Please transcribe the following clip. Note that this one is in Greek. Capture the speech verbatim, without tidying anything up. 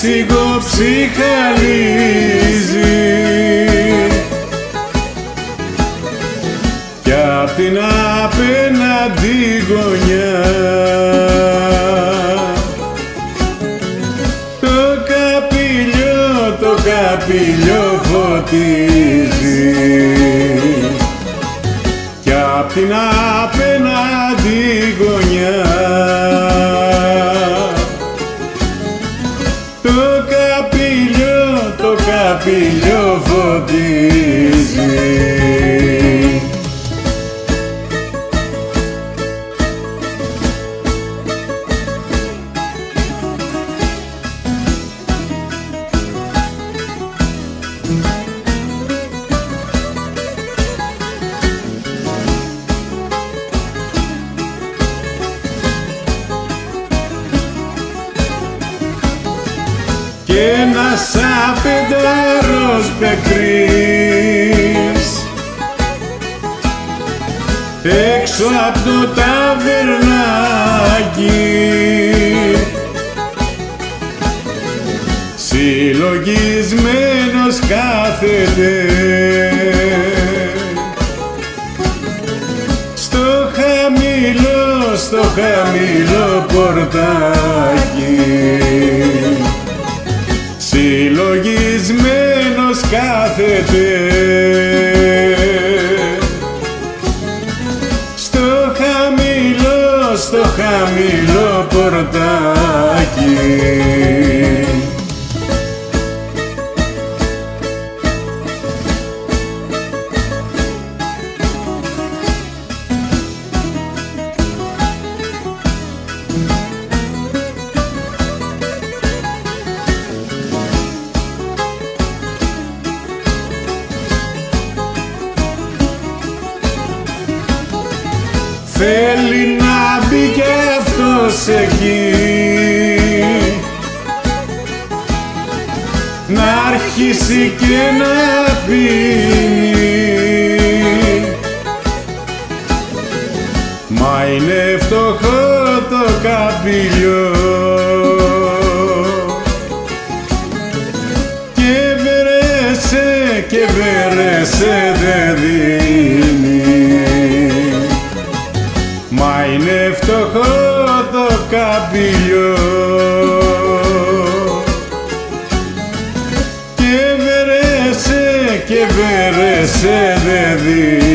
σύζυγο ψυχαλίζει κι απ' την απέναντι γωνιά το καπηλιό, το καπηλιό φωτίζει κι απ' την απέναντι γωνιά το καπηλιό, το καπηλιό φωτίζει. Κι ένας απεντάρος πεκρής έξω απ' το ταβερνάκι συλλογισμένος κάθεται στο χαμηλό, στο χαμηλό πορτάκι συλλογισμένος κάθεται στο χαμηλό, στο χαμηλό πορτάκι. Θέλει να μπει κι αυτός εκεί, να αρχίσει και να πίνει, μα είναι φτωχό το καπηλιό και βερέσε, και βερέσε δεν δίνει, μα είναι φτωχό το καπηλιό και βερέσε, και βερέσε δεν δίνει.